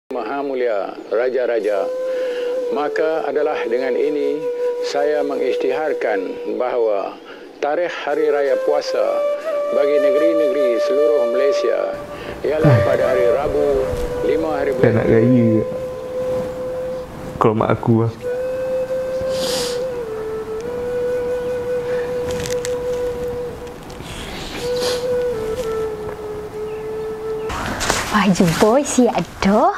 Maha Mulia Raja-Raja, maka adalah dengan ini saya mengisytiharkan bahawa tarikh Hari Raya Puasa bagi negeri-negeri seluruh Malaysia ialah pada hari Rabu 5 hari bulan. Dah nak raya kalau mak aku lah. Baju boy siap dah.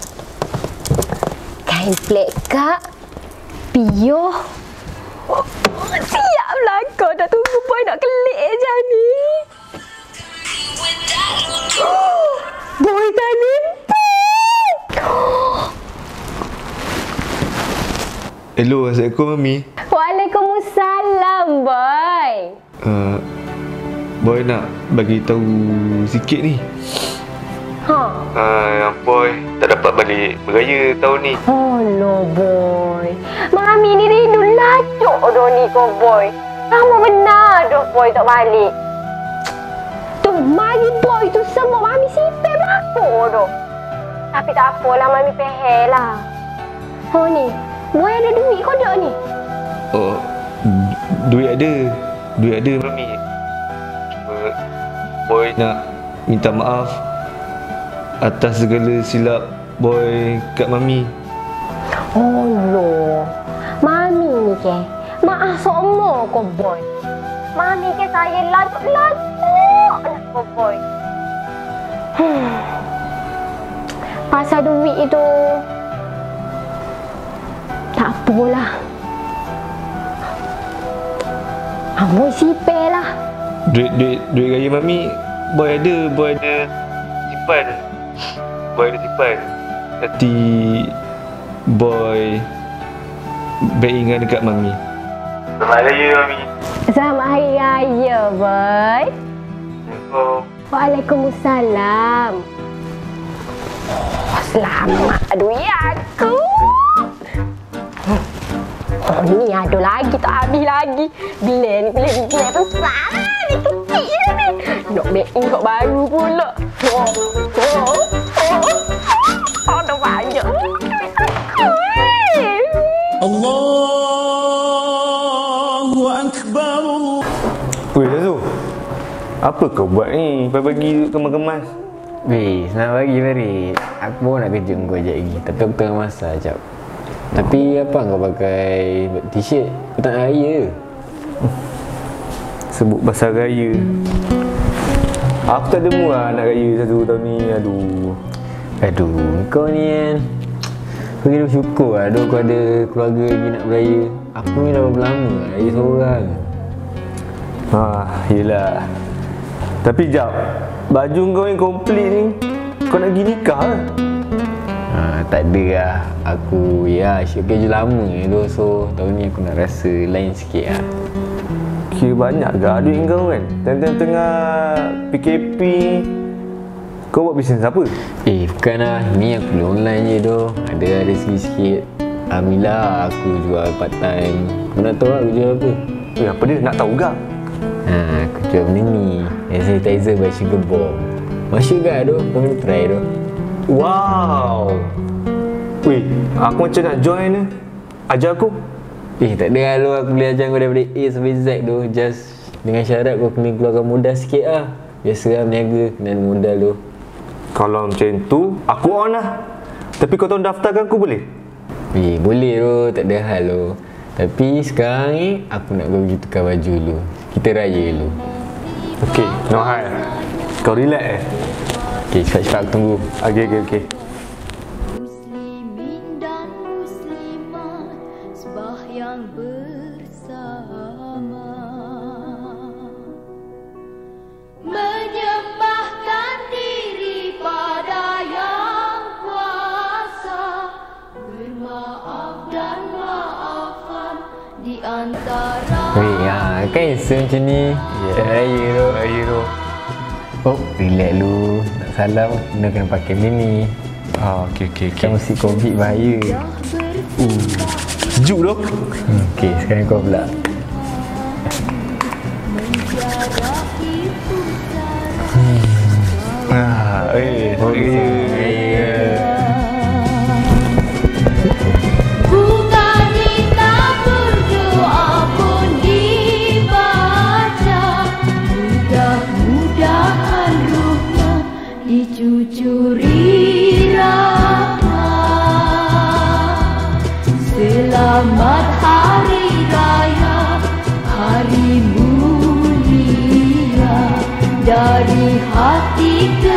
Kain plek kak. Pio. Oh, siap lah kau. Dah tunggu boy nak kelik je ni. Boy tak nimpak. Hello, Assalamualaikum Mami. Waalaikumsalam boy. Boy nak bagi tahu sikit ni. Yang boy tak dapat balik beraya tahun ni. Oh no boy. Mami ni rindu lacuk dah ni kau boy. Kamu benar dah boy tak balik. Tu mari boy tu semua mami sipir belakang dah. Tapi tak apalah mami pehel lah. Oh ni, boy ada duit kau dah ni? Oh, duit ada. Duit ada Mami. Cuma boy nak minta maaf atas segala silap boy kat Mami. Oh no. Mami ni ke maaf semua kau boy. Mami ke saya latuk-latuk nak kau boy. Pasal duit itu tak apalah. Boy sipir lah. Duit raya Mami boy ada simpan. Boy ada simpan. Nanti boy beringat dekat Mami. Selamat Raya Mami. Selamat Hari Raya boy. Assalamualaikum. Waalaikumsalam. Oh, selamat duit aku. Oh ni ada lagi tak habis lagi. Blend besar ni kecil ni. Nak make up baru pula. Ada banyak. Allahu Akbar. Weh Zazu, apa kau buat ni? Pagi-pagi kemas-kemas. Weh, selamat pagi Farid. Aku pun nak kerja kau sekejap lagi. Tapi aku tengah masak sekejap. Tapi apa kau pakai t-shirt? Kau tak nak raya? Sebut pasal raya. Aku tak ada mood lah nak raya satu tahun ni. Aduh, kau ni kan. Aku kira bersyukur lah. Aduh, kau ada keluarga lagi nak beraya. Aku ni dah berapa lama lah raya seorang. Yelah. Tapi jap, baju kau ni komplit ni. Kau nak pergi nikah ke? Tak ada lah. Aku asyik kerja lama tu. So tahun ni aku nak rasa lain sikit lah. Kira banyak ke duit kau kan? Tengah PKP kau buat bisnes apa? Bukan lah. Ni aku beli online je tu. Ada rezeki sikit. Alhamdulillah aku jual part time. Kau nak tahu lah aku jual apa? Apa dia? Nak tahu gak? Aku jual benda ni. Hand sanitizer by Sugar Bomb. Masuk gak tu? Kau boleh try tu. Wow. Weh, aku macam nak join ni. Ajar aku. Tak ada lah. Aku boleh ajar kau daripada A sampai Z tu. Just dengan syarat kau kena keluarkan modal sikit lah. Biasa lah berniaga, kena ada modal tu. Kalau macam tu, aku on lah. Tapi kau tahu daftarkan aku boleh? Boleh tu, tak ada hal tu. Tapi sekarang ni, aku nak kau pergi tukar baju dulu. Kita raya dulu. Okey, no hal. Kau relax Okey, cepat-cepat aku tunggu. Okey. Muslimin dan muslimat sembahyang bersama, menyembahkan diri pada yang kuasa, bermaaf dan maafan di antara. Kan handsome macam ni. Raya tu. Oh, relax lu. Nak salam, kena pakai ni. Okey. Kan mesti COVID bahaya. Sejuk tu. Okey, sekarang kau pula. Menjadi pusara Raya. Selamat Hari Raya, hari mulia dari hati ke